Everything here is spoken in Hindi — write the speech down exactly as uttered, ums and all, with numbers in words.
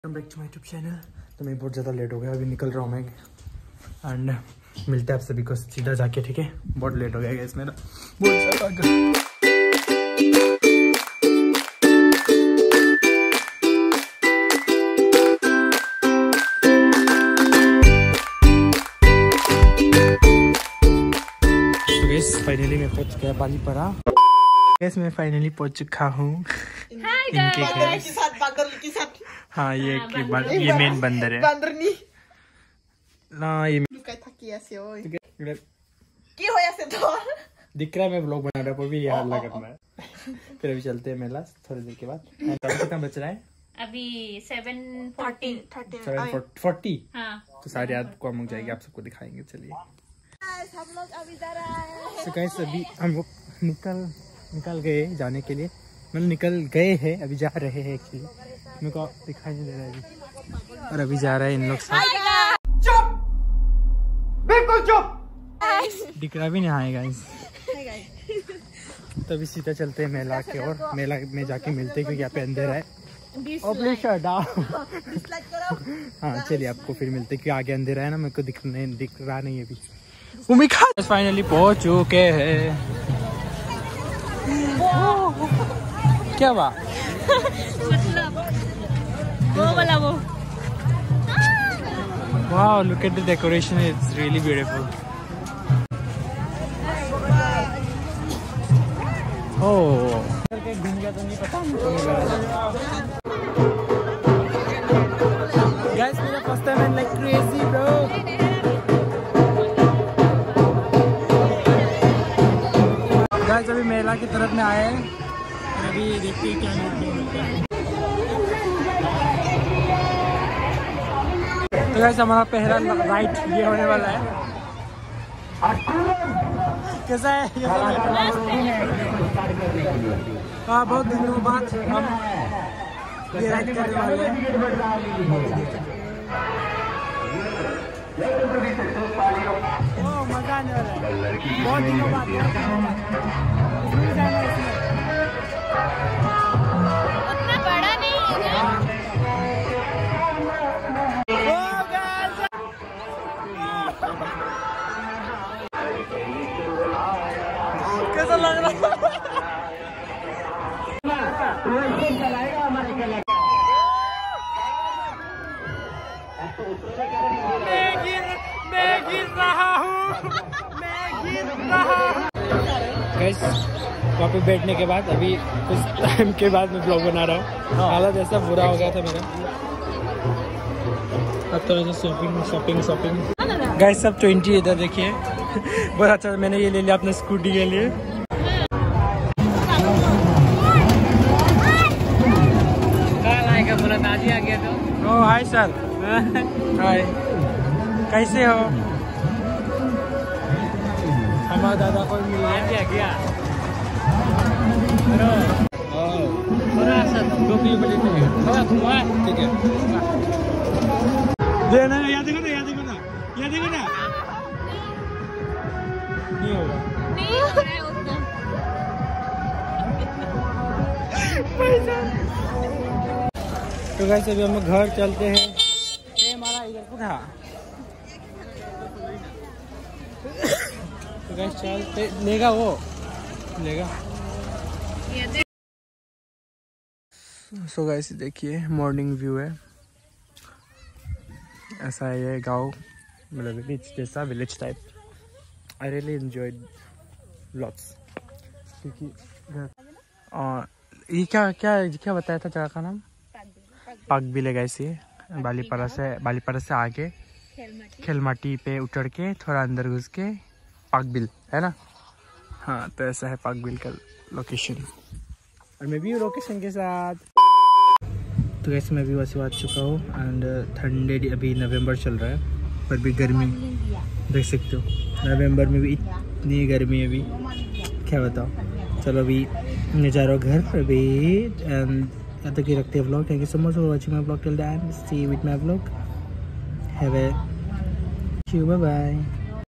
Welcome back to my YouTube channel. तो मैं बहुत ज़्यादा लेट हो गया, अभी निकल रहा हूँ मैं एंड मिलते हैं आप सभी को सीधा जाके, ठीक है। बहुत लेट हो गया गैस मेरा, बहुत ज़्यादा। फाइनली मैं पहुंच गया बालीपरा। गैस मैं फाइनली पहुंच चुका हूँ इनके घर। हाँ ये की बात, ये मेन बंदर है। बंदर नहीं ना ये दिख रहा है, मैं ब्लॉग बना रहा हूँ, भी यहाँ हल्ला करना है। फिर अभी चलते हैं मेला थोड़ी देर के बाद। कितना बच रहा है अभी सेवन फोर्टी सेवन फोर्टी हाँ। तो साढ़े आठ को हम जाएंगे, आप सबको दिखाएंगे। चलिए हम लोग अभी जा रहे हैं। तो गाइस अभी हम लोग निकल निकल गए जाने के लिए, मतलब निकल गए हैं, अभी जा रहे हैं एक्चुअली। मेरे को दिखाई नहीं दे रहा है अभी, और अभी जा रहा है इन लोग साथ। चुप, बिल्कुल चुप। दिख रहा भी नहीं है गाइस। तभी सीधा चलते हैं मेला के, और मेला में जाके मिलते हैं क्योंकि यहाँ पे अंधेरा है। हाँ चलिए आपको फिर मिलते क्योंकि आगे अंधेरा है ना, मेरे को दिख नहीं दिख रहा नहीं है अभी। फाइनली पहुंच चुके हैं। क्या हुआ? मतलब वो वाला वो। Wow, look at the decoration, it's really beautiful. Oh करके घूम गया तो नहीं पता। गाइस मेरा first time and like crazy bro. Guys अभी मेला की तरफ में आए हैं, अभी देखते हैं क्या मिलता है। तो गाइस हमारा पहला राइड ये होने वाला है। कैसा है? हाँ बहुत दिनों बाद हम ये राइड करने वाले हैं। ओह मजा आने वाला है, बहुत दिनों बाद इसमें जाना है। इसमें उतना बड़ा नहीं है। कैसा लग रहा है? मैं गिर मैं गिर रहा हूँ, मैं गिर रहा हूँ। गाइस वहाँ पे बैठने के बाद अभी कुछ टाइम के बाद मैं ब्लॉग बना रहा हूँ। हालत ऐसा बुरा हो गया था मेरा। अब थोड़ा सा शॉपिंग शॉपिंग शॉपिंग गाइस सब ट्वेंटी इधर देखिए। बहुत अच्छा, मैंने ये ले लिया अपने स्कूटी के लिए। आ गया तो। ओ हाय सर। हाय, कैसे हो? हमारा दादा को मिल गया क्या? ठीक है, देना याद देखो ना, याद देखो ना, याद देखो ना। नहीं होगा, नहीं हो रहा है उतना। तो गाइस अभी हम लोग घर चलते हैं। ये हमारा इधर को था। तो गाइस चलते, लेगा वो लेगा। सो गाइस देखिए मॉर्निंग व्यू है, ऐसा है ये गांव, मतलब विलेज जैसा, village type. I really enjoyed lots क्योंकि और ये क्या क्या क्या बताया था जगह का नाम? पाकबिल है गाइस। ये बालीपरा से बालीपरा से आगे खेलमाटी पे उतर के थोड़ा अंदर घुस के पाकबिल है ना। हाँ तो ऐसा है पाकबिल का लोकेशन, और मैं भी लोकेशन के साथ। तो गाइस मैं भी वैसे आ चुका हूँ एंड ठंडे अभी नवंबर चल रहा है पर भी गर्मी देख सकते हो। नवंबर में भी इतनी गर्मी है अभी, क्या बताओ। चलो अभी मैं जा रहा हूँ घर अभी एंड यहाँ तक ही रखते हैं vlog. Thank you so much for watching my vlog till the end. See you with my vlog. Have a bye bye.